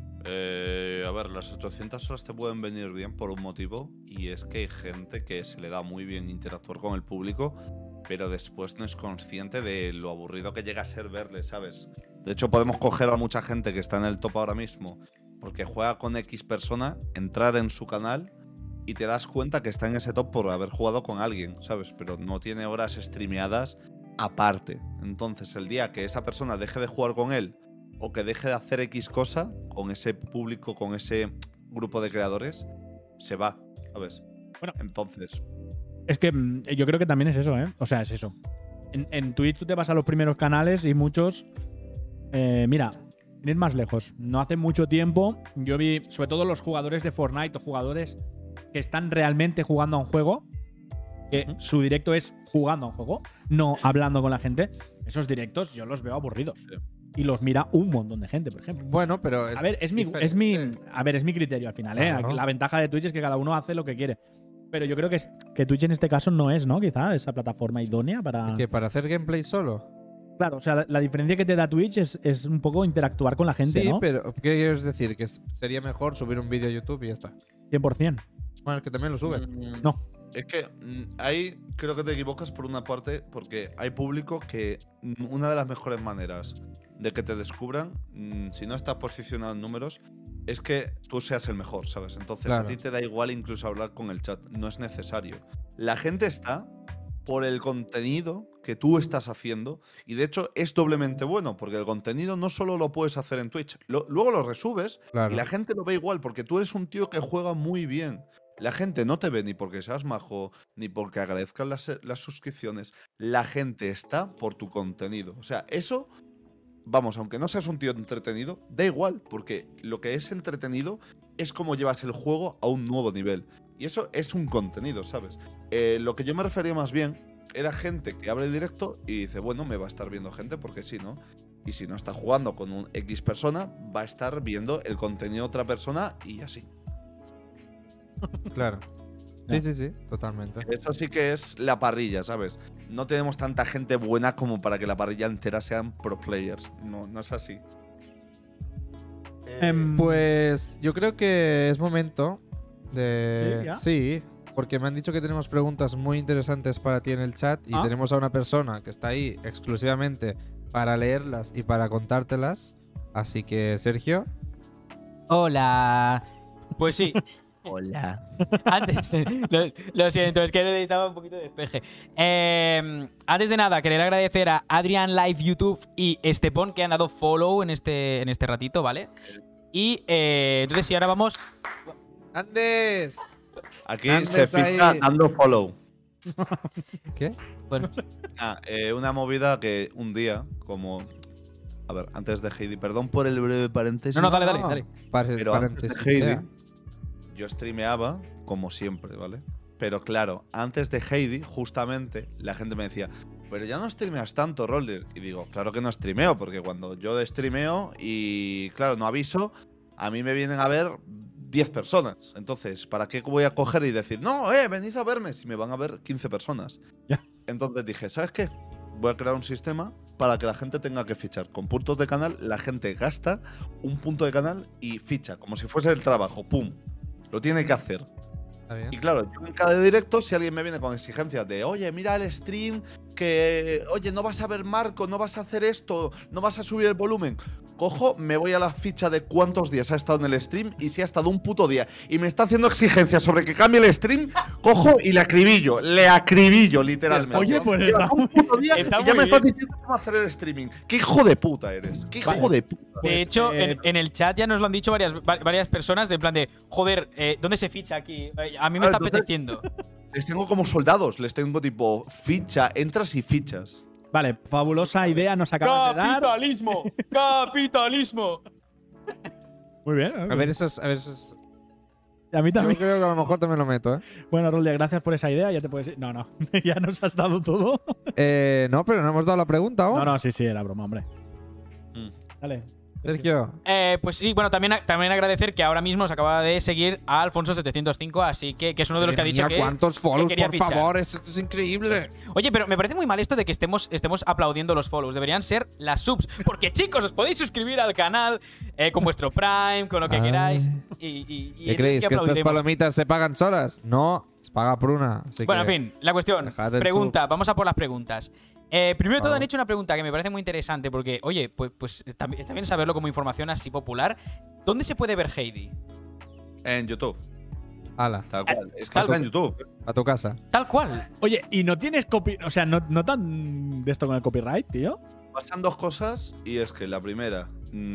A ver, las 800 horas te pueden venir bien por un motivo, y es que hay gente que se le da muy bien interactuar con el público, pero después no es consciente de lo aburrido que llega a ser verle, ¿sabes? De hecho, podemos coger a mucha gente que está en el top ahora mismo porque juega con X persona, entrar en su canal y te das cuenta que está en ese top por haber jugado con alguien, ¿sabes? Pero no tiene horas streameadas aparte. Entonces, el día que esa persona deje de jugar con él o que deje de hacer X cosa con ese público, con ese grupo de creadores, se va, ¿sabes? Bueno. Entonces, Es que yo creo que también es eso, ¿eh? O sea, es eso. En Twitch tú te vas a los primeros canales y muchos. Mira, sin ir más lejos. No hace mucho tiempo yo vi, sobre todo los jugadores de Fortnite o jugadores que están realmente jugando a un juego, que su directo es jugando a un juego, no hablando con la gente. Esos directos yo los veo aburridos. Sí. Y los mira un montón de gente, por ejemplo. Bueno, pero A ver, es mi criterio al final, ¿eh? Claro. La ventaja de Twitch es que cada uno hace lo que quiere. Pero yo creo que Twitch en este caso no es, ¿no? Quizá esa plataforma idónea para. ¿Que para hacer gameplay solo? Claro, o sea, la diferencia que te da Twitch es un poco interactuar con la gente, sí, ¿no? pero ¿qué quieres decir? Que sería mejor subir un vídeo a YouTube y ya está. 100%. Bueno, es que también lo suben. No. Es que ahí creo que te equivocas por una parte, porque hay público que una de las mejores maneras de que te descubran, si no estás posicionado en números, es que tú seas el mejor, ¿sabes? Entonces Claro. a ti te da igual incluso hablar con el chat, no es necesario. La gente está por el contenido que tú estás haciendo, y de hecho es doblemente bueno, porque el contenido no solo lo puedes hacer en Twitch, luego lo resubes Claro. y la gente lo ve igual, porque tú eres un tío que juega muy bien. La gente no te ve ni porque seas majo, ni porque agradezcas las suscripciones. La gente está por tu contenido. O sea, eso, vamos, aunque no seas un tío entretenido, da igual, porque lo que es entretenido es como llevas el juego a un nuevo nivel. Y eso es un contenido, ¿sabes? Lo que yo me refería más bien era gente que abre el directo y dice, bueno, me va a estar viendo gente porque sí, ¿no? Y si no está jugando con un X persona, va a estar viendo el contenido de otra persona y así. Claro. Ya. Sí, totalmente. Eso sí que es la parrilla, ¿sabes? No tenemos tanta gente buena como para que la parrilla entera sean pro players. No, no es así. Pues yo creo que es momento de... ¿Sí, ya? Sí, porque me han dicho que tenemos preguntas muy interesantes para ti en el chat y Ah. tenemos a una persona que está ahí exclusivamente para leerlas y para contártelas. Así que, Sergio, Hola. Pues sí. Hola. Antes, lo siento, es que necesitaba un poquito de despeje. Antes de nada, querer agradecer a Adrian Live YouTube y Estepón que han dado follow en este ratito, ¿vale? Y entonces, si ahora vamos. ¡Andes! Aquí Andes se filtra ahí. dando follow. ¿Qué? Bueno, Una movida que un día, como... A ver, antes de Heidi, perdón por el breve paréntesis. no, dale. Pero antes Paréntesis. de Heidi, yo streameaba como siempre, ¿vale? Pero claro, antes de Heidi, justamente, la gente me decía, pero ya no streameas tanto, Roller. Y digo, claro que no streameo, porque cuando yo streameo y, claro, no aviso, a mí me vienen a ver 10 personas. Entonces, ¿para qué voy a coger y decir, no, venid a verme si me van a ver 15 personas? Ya. Entonces dije, ¿sabes qué? Voy a crear un sistema para que la gente tenga que fichar. Con puntos de canal, la gente gasta un punto de canal y ficha, como si fuese el trabajo. ¡Pum! Lo tiene que hacer. Está bien. Y claro, yo en cada directo, si alguien me viene con exigencias de, oye, mira el stream, que, oye, no vas a ver marco, no vas a hacer esto, no vas a subir el volumen. Cojo, me voy a la ficha de cuántos días ha estado en el stream y si ha estado un puto día y me está haciendo exigencias sobre que cambie el stream, cojo y le acribillo, literalmente. Oye, pues Lleva está un puto día está y ya muy me estás bien. diciendo cómo hacer el streaming. ¡Qué hijo de puta eres! ¡Qué hijo de puta! de Pues, hecho, en el chat ya nos lo han dicho varias personas, de en plan de, joder, ¿dónde se ficha aquí? A mí me está Entonces- apeteciendo. Les tengo como soldados, les tengo tipo ficha, entras y fichas. Vale, fabulosa idea nos acabas de dar. ¡Capitalismo! ¡Capitalismo! Muy bien. A ver, esos. A mí Yo también. creo que a lo mejor también lo meto, ¿eh? Bueno, Rolia, gracias por esa idea. Ya te puedes ir. No, no. Ya nos has dado todo. No, pero no hemos dado la pregunta aún. No, no, sí, sí, era broma, hombre. Mm. Dale. Sergio. Pues sí, bueno, también agradecer que ahora mismo nos acaba de seguir a Alfonso705, así que es uno de los que ha dicho Madre que. mía, ¿cuántos follows, quería por fichar. favor? Esto es increíble. Oye, pero me parece muy mal esto de que estemos aplaudiendo los follows. Deberían ser las subs. Porque, chicos, os podéis suscribir al canal con vuestro Prime, con lo que Ah. queráis. ¿Qué creéis? ¿Que estas palomitas se pagan solas? No, se paga por una. Así Bueno, en que- fin, la cuestión. dejad el Pregunta, vamos a por las preguntas. Primero de todo Vamos. han hecho una pregunta que me parece muy interesante porque, oye, pues está bien saberlo como información así popular. ¿Dónde se puede ver Heidi? En YouTube, Hala, tal cual. Es que Tal está en YouTube. a tu casa. Tal cual. Oye, ¿y no tienes copy? O sea, no tan de esto con el copyright, tío? Pasan dos cosas y es que la primera,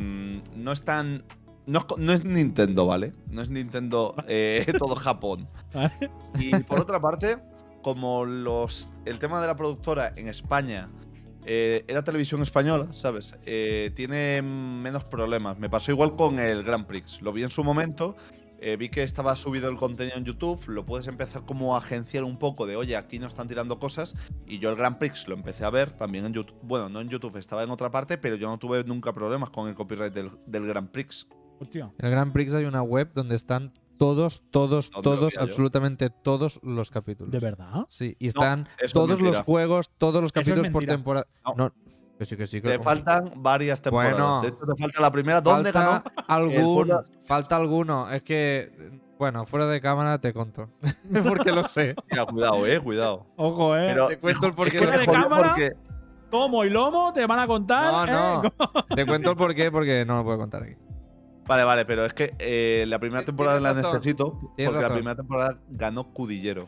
no es tan... No es Nintendo, ¿vale? No es Nintendo todo Japón. Vale. Y por otra parte, como el tema de la productora en España era televisión española, ¿sabes? Tiene menos problemas. Me pasó igual con el Grand Prix. Lo vi en su momento, vi que estaba subido el contenido en YouTube, lo puedes empezar como a agenciar un poco de, oye, aquí no están tirando cosas. Y yo el Grand Prix lo empecé a ver también en YouTube. Bueno, no en YouTube, estaba en otra parte, pero yo no tuve nunca problemas con el copyright del Grand Prix. Hostia. En el Grand Prix hay una web donde están todos, ¿Dónde lo vi yo? absolutamente todos los capítulos. ¿De verdad? Sí, y están eso es todos los mentira. juegos, todos los Eso es capítulos por mentira. temporada. No. No, que sí, que sí. Te faltan varias temporadas. Bueno. De hecho, te falta la primera. ¿Dónde ganó? Alguno. Falta alguno. Es que, bueno, fuera de cámara te conto. Porque lo sé. Mira, cuidado. Ojo, Pero Te cuento el porqué. es que Fuera me de jodió cámara. porque Tomo y lomo, te van a contar. No, no. Te cuento el porqué porque no lo puedo contar aquí. Vale, pero es que la primera temporada la Tienes razón. necesito porque Tienes la razón. primera temporada ganó Cudillero.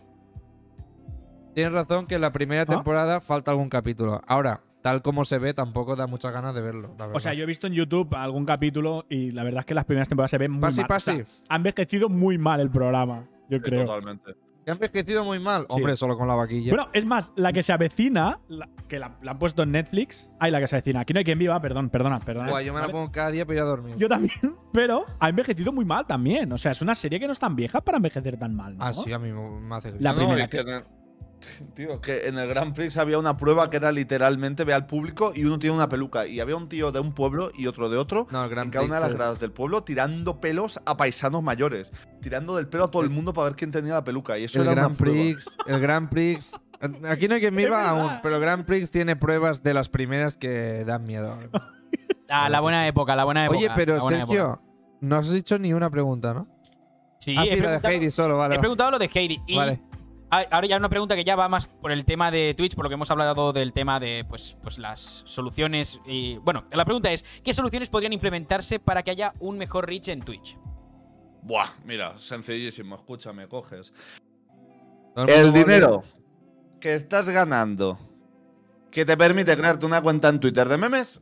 Tienes razón que en la primera temporada falta algún capítulo. Ahora, tal como se ve, tampoco da muchas ganas de verlo. La O verdad. sea, yo he visto en YouTube algún capítulo y la verdad es que las primeras temporadas se ven muy Pasi, mal. pasi. O sea, ha envejecido muy mal el programa, yo Sí, creo. Totalmente. Que ha envejecido muy mal. Sí. Hombre, solo con la vaquilla. Bueno, es más, la que se avecina, que la han puesto en Netflix. Ay, la que se avecina. Aquí no hay quien viva, perdona. Guay, yo me la ¿vale? pongo cada día para ir a dormir. Yo también, pero ha envejecido muy mal también. O sea, es una serie que no es tan vieja para envejecer tan mal, ¿no? Ah, sí, a mí me hace La No, primera es que Tío, que en el Grand Prix había una prueba que era literalmente ve al público y uno tiene una peluca. Y había un tío de un pueblo y otro de otro. No, el Grand en cada una de las Prix gradas del pueblo tirando pelos a paisanos mayores. Tirando del pelo a todo el mundo para ver quién tenía la peluca. Y eso El era Grand una prueba. Prix, el Grand Prix. Aquí no hay quien viva aún, pero el Grand Prix tiene pruebas de las primeras que dan miedo. Ah, la buena época, la buena época. Oye, pero la buena Sergio, época. no has dicho ni una pregunta, ¿no? Sí, Ah, he sí, la de preguntado- Heidi solo, vale. He preguntado lo de Heidi. Y Vale. ahora ya una pregunta que ya va más por el tema de Twitch, por lo que hemos hablado del tema de pues las soluciones. Y bueno, la pregunta es: ¿qué soluciones podrían implementarse para que haya un mejor reach en Twitch? Buah, mira, sencillísimo. Escúchame, coges. Todo El mundo dinero que estás ganando que te permite crearte una cuenta en Twitter de memes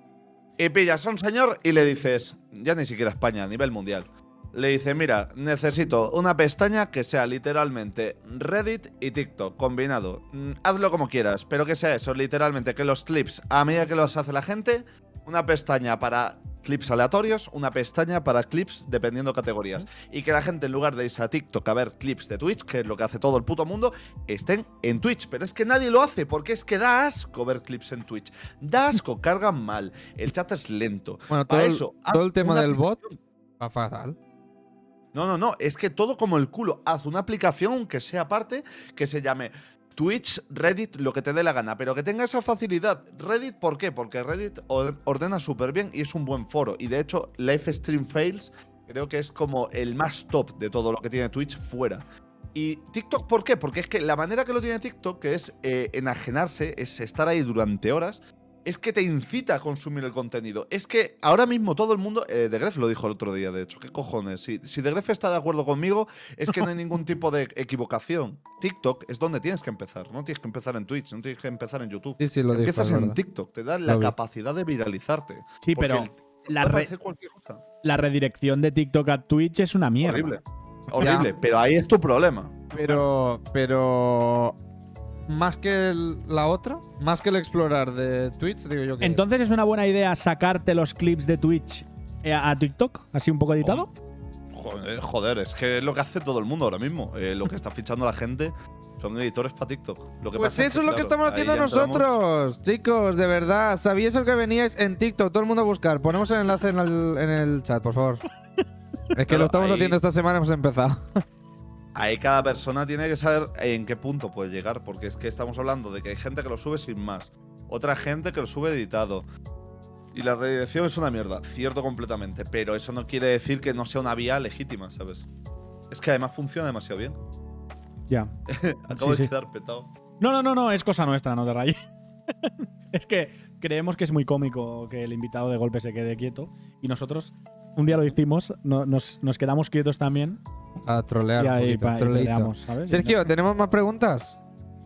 y pillas a un señor y le dices, ya ni siquiera España, a nivel mundial, le dices, mira, necesito una pestaña que sea literalmente Reddit y TikTok combinado. Hazlo como quieras, pero que sea eso, literalmente, que los clips, a medida que los hace la gente, una pestaña para clips aleatorios, una pestaña para clips dependiendo categorías. Y que la gente, en lugar de irse a TikTok a ver clips de Twitch, que es lo que hace todo el puto mundo, estén en Twitch. Pero es que nadie lo hace, porque es que da asco ver clips en Twitch. Da asco, cargan mal, el chat es lento. Bueno, Para todo, eso, todo haz el tema una del bot aplicación. va fatal. No, es que todo como el culo. Haz una aplicación que sea aparte, que se llame Twitch, Reddit, lo que te dé la gana, pero que tenga esa facilidad. Reddit, ¿por qué? Porque Reddit ordena súper bien y es un buen foro. Y de hecho, Live Stream Fails creo que es como el más top de todo lo que tiene Twitch fuera. Y TikTok, ¿por qué? Porque es que la manera que lo tiene TikTok, que es enajenarse, es estar ahí durante horas, es que te incita a consumir el contenido. Es que ahora mismo todo el mundo. De Gref lo dijo el otro día, de hecho. ¿Qué cojones? Si De Gref está de acuerdo conmigo, es que no hay ningún tipo de equivocación. TikTok es donde tienes que empezar. No tienes que empezar en Twitch, no tienes que empezar en YouTube. Sí, sí, lo dijo. Empiezas es en verdad. TikTok, te da Lo la vi. capacidad de viralizarte. Sí, Porque pero el- la, puede re- hacer cualquier cosa. la redirección de TikTok a Twitch es una mierda. Horrible. Horrible, pero ahí es tu problema. Pero más que la otra, más que el explorar de Twitch, digo yo que. Entonces es una buena idea sacarte los clips de Twitch a TikTok, así un poco editado. Joder, es que es lo que hace todo el mundo ahora mismo. Lo que está fichando la gente son editores para TikTok. Lo que Pues pasa eso es lo que claro, estamos ahí haciendo ya entramos- nosotros, chicos, de verdad. ¿Sabíais el que veníais en TikTok? Todo el mundo a buscar. Ponemos el enlace en el chat, por favor. Es que Claro, lo estamos ahí- haciendo esta semana, hemos empezado. Ahí cada persona tiene que saber en qué punto puede llegar, porque es que estamos hablando de que hay gente que lo sube sin más, otra gente que lo sube editado. Y la redirección es una mierda, cierto completamente, pero eso no quiere decir que no sea una vía legítima, ¿sabes? Es que además funciona demasiado bien. Ya. Acabo Sí, de sí. quedar petado. No, es cosa nuestra, no te rayes. Es que creemos que es muy cómico que el invitado de golpe se quede quieto. Y nosotros un día lo hicimos, nos quedamos quietos también. A trolear Y un ahí poquito, y troleito. peleamos, ¿sabes? Sergio, ¿tenemos más preguntas?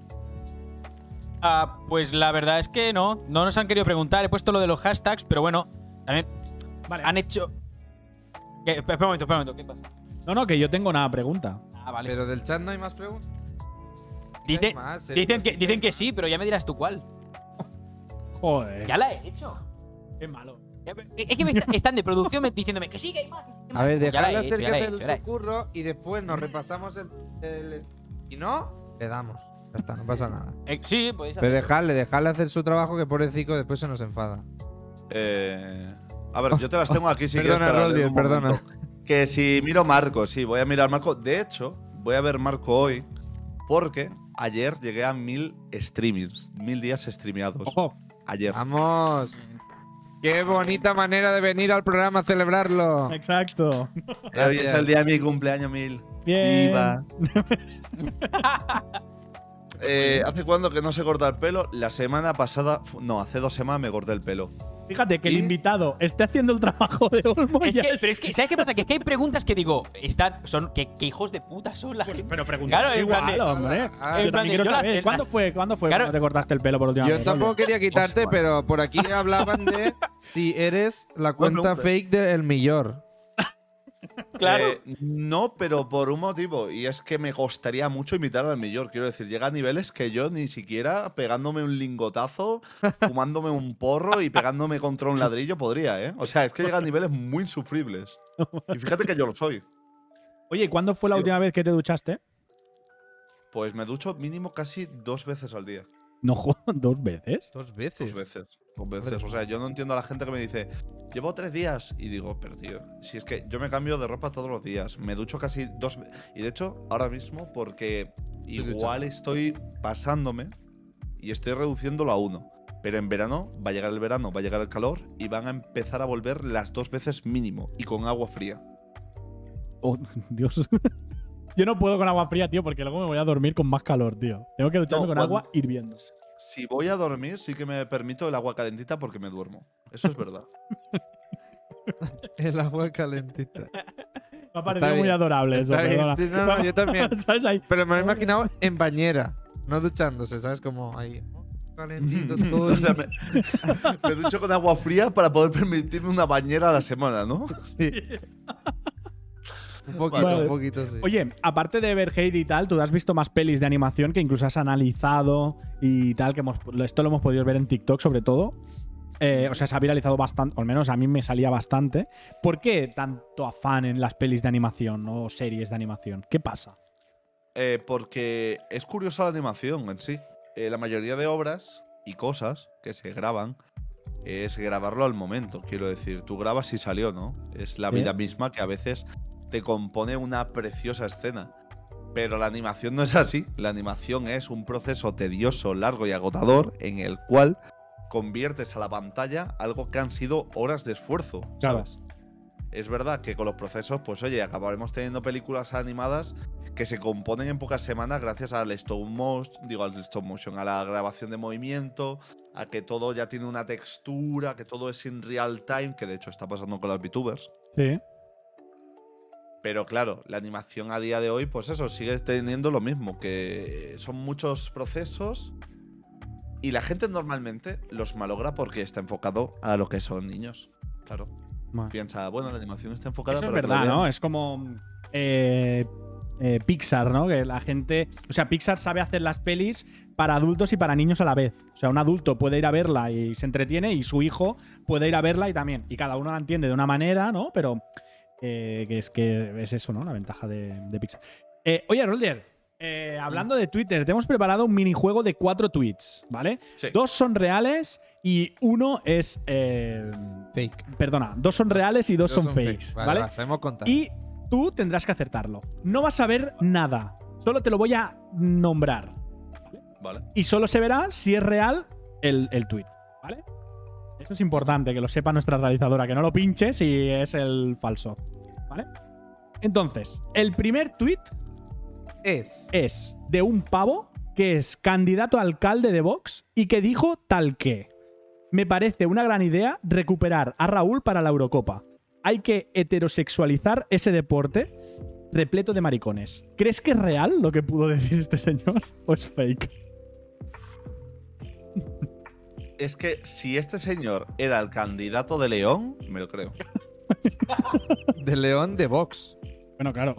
Pues la verdad es que no nos han querido preguntar. He puesto lo de los hashtags, pero bueno, también Vale. han hecho. Espera un momento, ¿qué pasa? No, que yo tengo una pregunta. Ah, vale. Pero del chat no hay más preguntas. Dice- Hay más, Sergio, dicen que sí, pero ya me dirás tú cuál. Joder. Ya la he hecho. Qué malo. Es que están de producción diciéndome que sí, que hay más. que A ver, Pues ya la dejadle he a hecho, Sergio ya la he hacer hecho, ya la he su curro y después nos repasamos el. Si no, le damos. Ya está, no pasa nada. Sí, podéis Pero hacerlo. dejarle hacer su trabajo, que pobrecito después se nos enfada. A ver, yo te las tengo aquí si quieres. Perdona, te las leo Roldier, un perdona. momento. Que si miro Marco, sí, voy a mirar Marco. De hecho, voy a ver Marco hoy porque ayer llegué a 1000 streamings, 1000 días streameados. Ojo. Ayer. ¡Vamos! ¡Qué bonita manera de venir al programa a celebrarlo! Exacto. Hoy es el día de mi cumpleaños 1000. Bien. Viva. ¿Hace cuándo que no se corta el pelo? La semana pasada, no, hace 2 semanas me corté el pelo. Fíjate que el ¿Y? invitado esté haciendo el trabajo de Olmo. Es ya que, pero es que, ¿sabes qué pasa? Que es que hay preguntas que digo, que hijos de puta son la gente. Pero pregunta Claro, en plan igual, de- hombre. Ah, Yo en plan también de- quiero yo las- saber. ¿Cuándo fue Claro. cuando te cortaste el pelo por última Yo vez? tampoco quería quitarte, Hostia. pero por aquí hablaban de si eres la cuenta pregunta. fake del Millor. Claro. No, pero por un motivo. Y es que me costaría mucho imitar al Millor. Quiero decir, llega a niveles que yo ni siquiera pegándome un lingotazo, fumándome un porro y pegándome contra un ladrillo podría, ¿eh? O sea, es que llega a niveles muy insufribles. Y fíjate que yo lo soy. Oye, ¿y cuándo fue la última vez que te duchaste? Pues me ducho mínimo casi 2 veces al día. No jodas, 2 veces. 2 veces. 2 veces. 2 veces. O sea, yo no entiendo a la gente que me dice, llevo 3 días. Y digo, pero tío, si es que yo me cambio de ropa todos los días. Me ducho casi 2 veces. Y de hecho, ahora mismo, porque igual estoy pasándome y estoy reduciéndolo a 1. Pero en verano, va a llegar el verano, va a llegar el calor y van a empezar a volver las 2 veces mínimo. Y con agua fría. Oh, Dios. Yo no puedo con agua fría, tío, porque luego me voy a dormir con más calor, tío. Tengo que ducharme con agua hirviendo. Si voy a dormir, sí que me permito el agua calentita porque me duermo. Eso es verdad. El agua calentita. Me ha parecido muy bien, adorable eso, Está bien. perdona. Sí, no, yo también. ¿Sabes? Ahí. Pero me lo he imaginado en bañera, no duchándose, ¿sabes? Como ahí. Calentito todo. O sea, me ducho con agua fría para poder permitirme una bañera a la semana, ¿no? Sí. Un poquito, Vale. un poquito, sí. Oye, aparte de ver Hate y tal, tú has visto más pelis de animación que incluso has analizado y tal, que esto lo hemos podido ver en TikTok sobre todo. O sea, se ha viralizado bastante, o al menos a mí me salía bastante. ¿Por qué tanto afán en las pelis de animación o series de animación? ¿Qué pasa? Porque es curiosa la animación en sí. La mayoría de obras y cosas que se graban es grabarlo al momento. Quiero decir, tú grabas y salió, ¿no? Es la vida misma que a veces te compone una preciosa escena. Pero la animación no es así. La animación es un proceso tedioso, largo y agotador en el cual conviertes a la pantalla algo que han sido horas de esfuerzo, Claro. ¿sabes? Es verdad que con los procesos, pues oye, acabaremos teniendo películas animadas que se componen en pocas semanas gracias al stop motion, a la grabación de movimiento, a que todo ya tiene una textura, que todo es en real time, que de hecho está pasando con las VTubers. Sí. Pero claro, la animación a día de hoy, pues eso, sigue teniendo lo mismo, que son muchos procesos y la gente normalmente los malogra porque está enfocado a lo que son niños. Claro. Vale. Piensa, bueno, la animación está enfocada Eso es para que lo verdad, vean. ¿no? Es como Pixar, ¿no? Que la gente. O sea, Pixar sabe hacer las pelis para adultos y para niños a la vez. O sea, un adulto puede ir a verla y se entretiene, y su hijo puede ir a verla y también. Y cada uno la entiende de una manera, ¿no? Pero que es eso, ¿no? La ventaja de Pixar. Oye, Rolder, hablando de Twitter, te hemos preparado un minijuego de 4 tweets, ¿vale? Sí. 2 son reales y 1 es. Fake. Perdona, 2 son reales y 2 son fakes, Vale, ¿vale? va, sabemos contar. Y tú tendrás que acertarlo. No vas a ver nada. Solo te lo voy a nombrar. Vale. Y solo se verá si es real el tweet. ¿Vale? Esto es importante, que lo sepa nuestra realizadora, que no lo pinche si es el falso. ¿Vale? Entonces, el primer tweet es de un pavo que es candidato a alcalde de Vox y que dijo tal que: me parece una gran idea recuperar a Raúl para la Eurocopa. Hay que heterosexualizar ese deporte repleto de maricones. ¿Crees que es real lo que pudo decir este señor o es fake? Es que si este señor era el candidato de León, me lo creo. De León de Vox. Bueno, claro.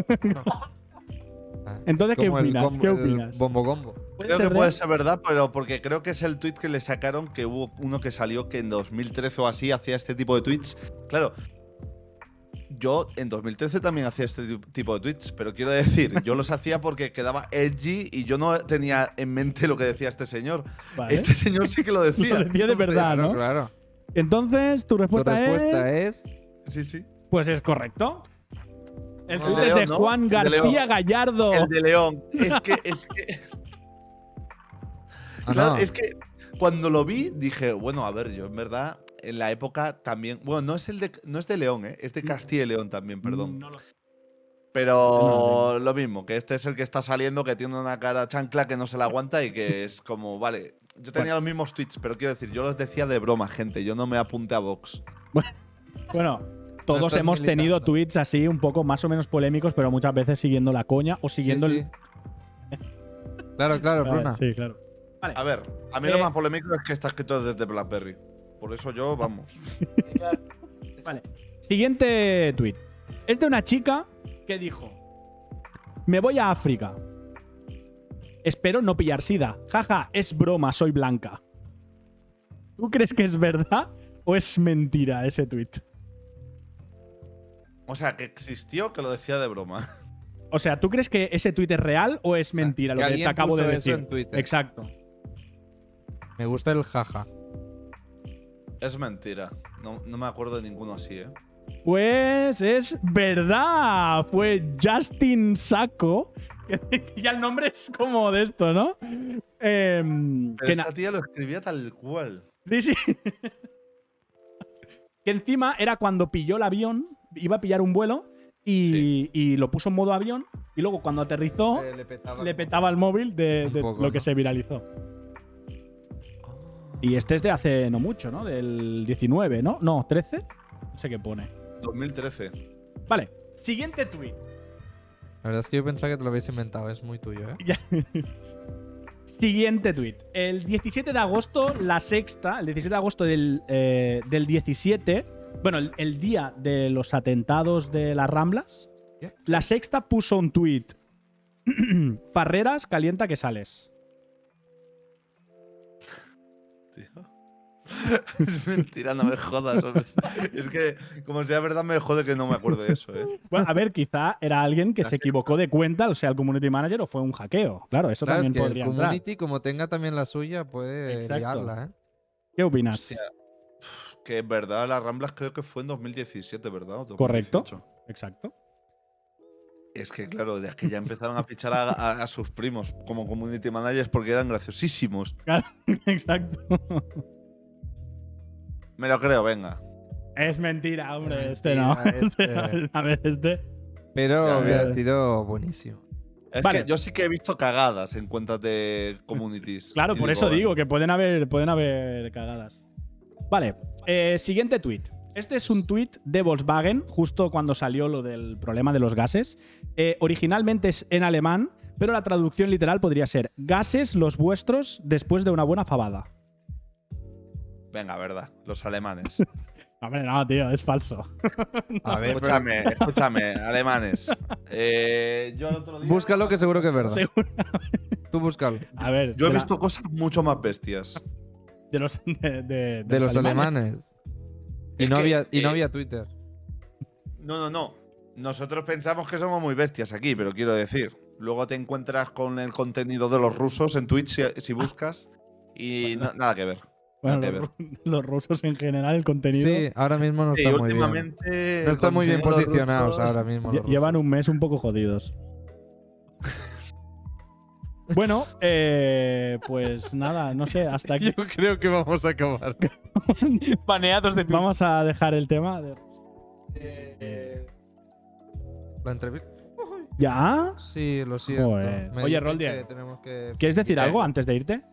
Ah, Entonces, es ¿qué como el opinas? combo- ¿Qué el opinas? Bombo combo. Creo que puede ser verdad, pero porque creo que es el tweet que le sacaron, que hubo uno que salió que en 2013 o así hacía este tipo de tweets. Claro, yo en 2013 también hacía este tipo de tweets, pero quiero decir, yo los hacía porque quedaba edgy y yo no tenía en mente lo que decía este señor. Vale. Este señor sí que lo decía. Lo decía de verdad, ¿no? Claro. Entonces, tu Tu respuesta, respuesta es. Sí, sí. Pues es correcto. El El tweet de es de León, ¿no? Juan El de García León. Gallardo. El de León. Es que Ah, claro, no. es que cuando lo vi dije, bueno, a ver, yo en verdad en la época también, bueno, no es de León, es de Castilla y León también, perdón. No lo- Pero lo mismo, que este es el que está saliendo, que tiene una cara chancla que no se la aguanta y que es como, vale, yo tenía los mismos tweets, pero quiero decir, yo los decía de broma, gente, yo no me apunté a Vox. Bueno, todos estás hemos tenido militando. tweets así, un poco más o menos polémicos, pero muchas veces siguiendo la coña o siguiendo Sí, sí. Claro, claro, Bruna. Sí, claro. Vale. A ver, a mí lo más polémico es que está escrito desde BlackBerry. Por eso yo, vamos. Vale. Siguiente tweet. Es de una chica que dijo: me voy a África. Espero no pillar sida. Jaja, es broma, soy blanca. ¿Tú crees que es verdad o es mentira ese tweet? O sea, que existió, que lo decía de broma. O sea, ¿tú crees que ese tuit es real o es mentira que lo que te alguien acabo de puso eso decir? en Twitter. Exacto. Me gusta el jaja. Es mentira. No me acuerdo de ninguno así, ¿eh? Pues es verdad. Fue Justin Sacco. Ya el nombre es como de esto, ¿no? Pero Que esta tía lo escribía tal cual. Sí, sí. Que encima era cuando pilló el avión, iba a pillar un vuelo y lo puso en modo avión. Y luego cuando aterrizó, le petaba el móvil de Un poco, lo que ¿no? se viralizó. Y este es de hace no mucho, ¿no? Del 19, ¿no? No, 13. No sé qué pone. 2013. Vale, siguiente tweet. La verdad es que yo pensaba que te lo habéis inventado. Es muy tuyo, ¿eh? Siguiente tweet. El 17 de agosto, La Sexta, el 17 de agosto del 17, bueno, el día de los atentados de las Ramblas, ¿Qué? La Sexta puso un tweet. Farreras, calienta que sales. Tío. Es mentira, no me jodas, hombre. Es que, como sea verdad, me jode que no me acuerdo de eso, ¿eh? Bueno, a ver, quizá era alguien que La se equivocó de cuenta, o sea, el community manager, o fue un hackeo. Claro, eso Claro, es también que el podría entrar. community, como tenga también la suya, puede Exacto. liarla, ¿eh? ¿Qué opinas? Hostia. Que en verdad las Ramblas creo que fue en 2017, ¿verdad? O 2018. Correcto. Exacto. Es que, claro, es que ya empezaron a fichar a sus primos como community managers porque eran graciosísimos. Claro, exacto. Me lo creo, venga. Es mentira, hombre. Es Este no. mentira, Este no. A ver, este. Pero Ya, hubiera ya. sido buenísimo. Es Vale. que yo sí que he visto cagadas en cuentas de communities. Claro, Y por eso digo bueno, que pueden haber cagadas. Vale, siguiente tweet. Este es un tweet de Volkswagen, justo cuando salió lo del problema de los gases. Originalmente es en alemán, pero la traducción literal podría ser: gases los vuestros después de una buena fabada. Venga, verdad. Los alemanes. Hombre, no, tío, es falso. A ver, Escúchame, alemanes. Yo el otro día. búscalo que seguro que es verdad. Seguro. Tú búscalo. A ver, Yo he de la- visto cosas mucho más bestias. de los, De los alemanes. Y Es no, que, no había Twitter. No. Nosotros pensamos que somos muy bestias aquí, pero quiero decir. Luego te encuentras con el contenido de los rusos en Twitch si buscas. Y nada que ver. Bueno, nada que los rusos en general, el contenido. Sí, ahora mismo no Sí, está muy bien. últimamente. No el están muy bien contenido de los posicionados rusos- ahora mismo. los Llevan rusos. un mes un poco jodidos. Bueno, pues nada, no sé, hasta aquí. Yo creo que vamos a acabar. Baneados de Twitch. Vamos a dejar el tema. La entrevista. ¿Ya? Sí, lo siento. Joder. Me Oye, dicen Roldier, que tenemos que. ¿Quieres decir algo antes de irte?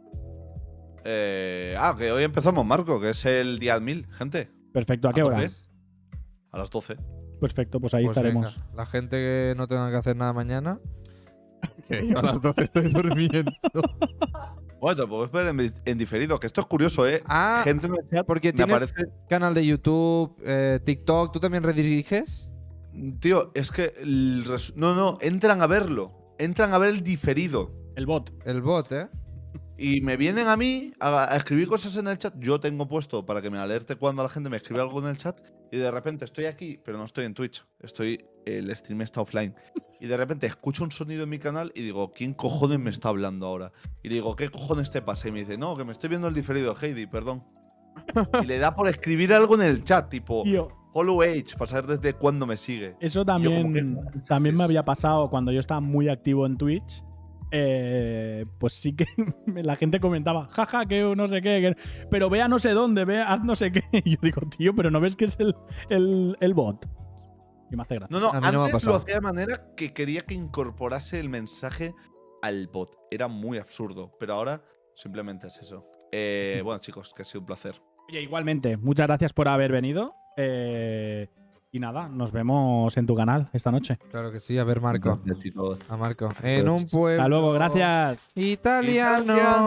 Que hoy empezamos, Marco, que es el día 1000, gente. Perfecto, ¿a qué ¿A hora? tope? A las 12. Perfecto, pues ahí Pues estaremos. venga, la gente que no tenga que hacer nada mañana. Que yo a las 12 estoy durmiendo. Bueno, te puedes ver en diferido, que esto es curioso, ¿eh? Ah, Gente en el chat porque me tienes aparece. canal de YouTube, TikTok. ¿Tú también rediriges? Tío, es que. No, entran a verlo. Entran a ver el diferido. El bot. El bot, ¿eh? Y me vienen a mí a escribir cosas en el chat. Yo tengo puesto para que me alerte cuando la gente me escribe algo en el chat. Y de repente estoy aquí, pero no estoy en Twitch. El stream está offline. Y de repente escucho un sonido en mi canal y digo, ¿quién cojones me está hablando ahora? Y digo, ¿qué cojones te pasa? Y me dice, no, que me estoy viendo el diferido, Heidi, perdón. Y le da por escribir algo en el chat, tipo, Tío, Hollow Age, para saber desde cuándo me sigue. eso Y yo como también, que- también me había pasado cuando yo estaba muy activo en Twitch. Pues sí que la gente comentaba, jaja, que no sé qué, pero ve a no sé dónde, ve, haz no sé qué. Y yo digo, tío, pero no ves que es el bot. Y me hace gracia. No, A mí no me ha antes lo pasado. hacía de manera que quería que incorporase el mensaje al bot. Era muy absurdo, pero ahora simplemente es eso. Bueno, chicos, que ha sido un placer. Oye, igualmente, muchas gracias por haber venido. Y nada, nos vemos en tu canal esta noche. Claro que sí. A ver, Marco. Gracias, chicos. A Marco. En un pueblo. Hasta luego, gracias.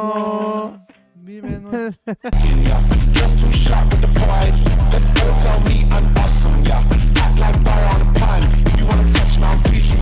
Italiano. Vive nuestro- Just too sharp with the prize. Tell me